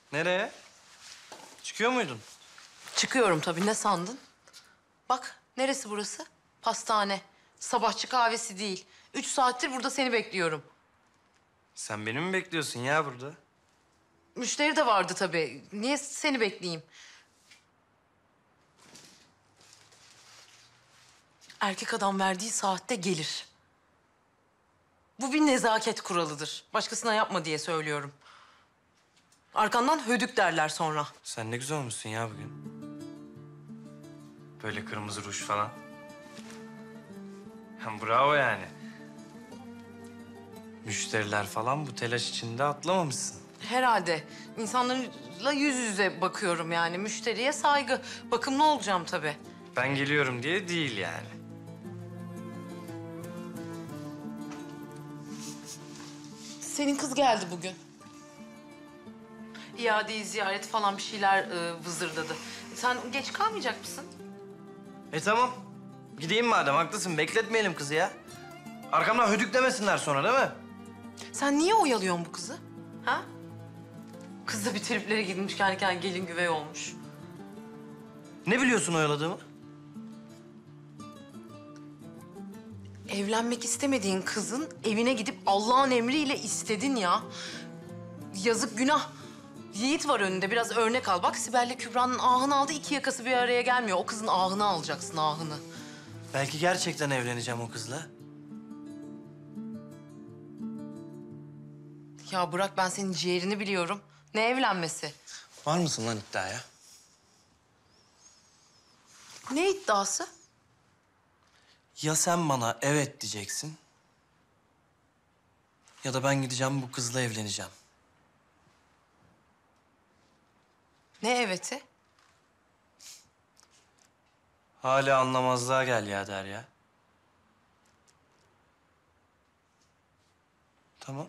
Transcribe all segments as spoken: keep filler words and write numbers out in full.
Nereye? Çıkıyor muydun? Çıkıyorum tabii, ne sandın? Bak, neresi burası? Pastane. Sabahçı kahvesi değil. Üç saattir burada seni bekliyorum. Sen beni mi bekliyorsun ya burada? Müşteri de vardı tabii. Niye seni bekleyeyim? Erkek adam verdiği saatte gelir. Bu bir nezaket kuralıdır. Başkasına yapma diye söylüyorum. Arkandan hödük derler sonra. Sen ne güzel olmuşsun ya bugün. Böyle kırmızı ruj falan. Hem bravo yani. Müşteriler falan bu telaş içinde atlamamışsın. Herhalde. İnsanlarla yüz yüze bakıyorum yani. Müşteriye saygı. Bakımlı olacağım tabii. Ben geliyorum diye değil yani. Senin kız geldi bugün. İadeyi ziyaret falan bir şeyler e, vızırdadı. Sen geç kalmayacak mısın? E tamam. Gideyim madem, haklısın. Bekletmeyelim kızı ya. Arkamdan hödük demesinler sonra değil mi? Sen niye oyalıyorsun bu kızı? Ha? Kız da bir triplere girmiş, kendi kendine gelin güvey olmuş. Ne biliyorsun oyaladığımı? Evlenmek istemediğin kızın evine gidip Allah'ın emriyle istedin ya. Yazık, günah. Yiğit var önünde, biraz örnek al. Bak, Sibel'le Kübra'nın ahını aldı, iki yakası bir araya gelmiyor. O kızın ahını alacaksın, ahını. Belki gerçekten evleneceğim o kızla. Ya bırak, ben senin ciğerini biliyorum. Ne evlenmesi? Var mısın lan iddiaya? Ne iddiası? Ya sen bana evet diyeceksin... ya da ben gideceğim bu kızla evleneceğim. Ne eveti? Hala anlamazlığa gel ya Derya. Tamam.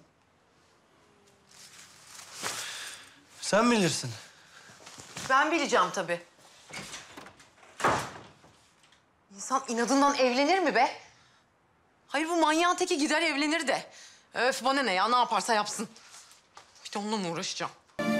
Sen bilirsin. Ben bileceğim tabii. İnsan inadından evlenir mi be? Hayır, bu manyağın teki gider evlenir de. Öf, bana ne ya, ne yaparsa yapsın. Bir de onunla mı uğraşacağım?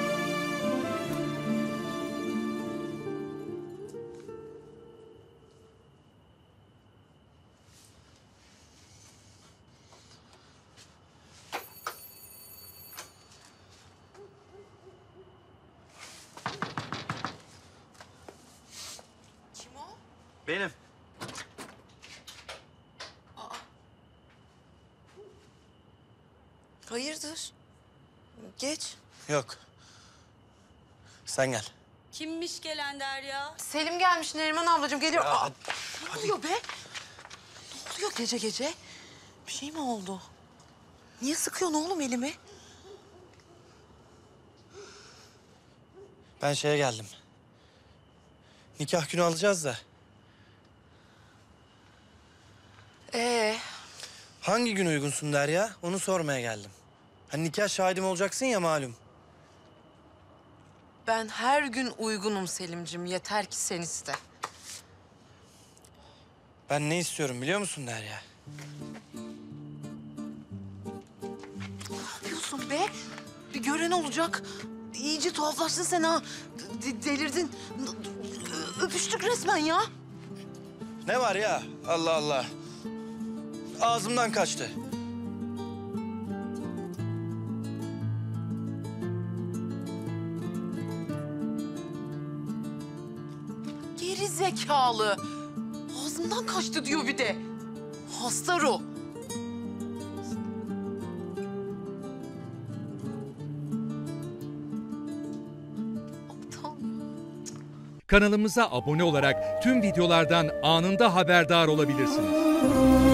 Kim o? Benim. Hayırdır? Geç. Yok. Sen gel. Kimmiş gelen Derya? Selim gelmiş, Neriman ablacığım geliyor. Ya, Aa, ne oluyor be? Ne oluyor gece gece? Bir şey mi oldu? Niye sıkıyorsun oğlum elimi? Ben şeye geldim. Nikah günü alacağız da. Ee, Hangi gün uygunsun Derya? Onu sormaya geldim. Hani nikah şahidim olacaksın ya malum. ben her gün uygunum Selimciğim. Yeter ki sen iste. Ben ne istiyorum biliyor musun Derya? Ne yapıyorsun be? Bir gören olacak. İyice tuhaflaştın sen ha. D- delirdin. Öpüştük resmen ya. Ne var ya? Allah Allah. Ağzımdan kaçtı. Geri zekalı. Ağzımdan kaçtı diyor bir de. Hasta ruh. Aptal. Kanalımıza abone olarak tüm videolardan anında haberdar olabilirsiniz.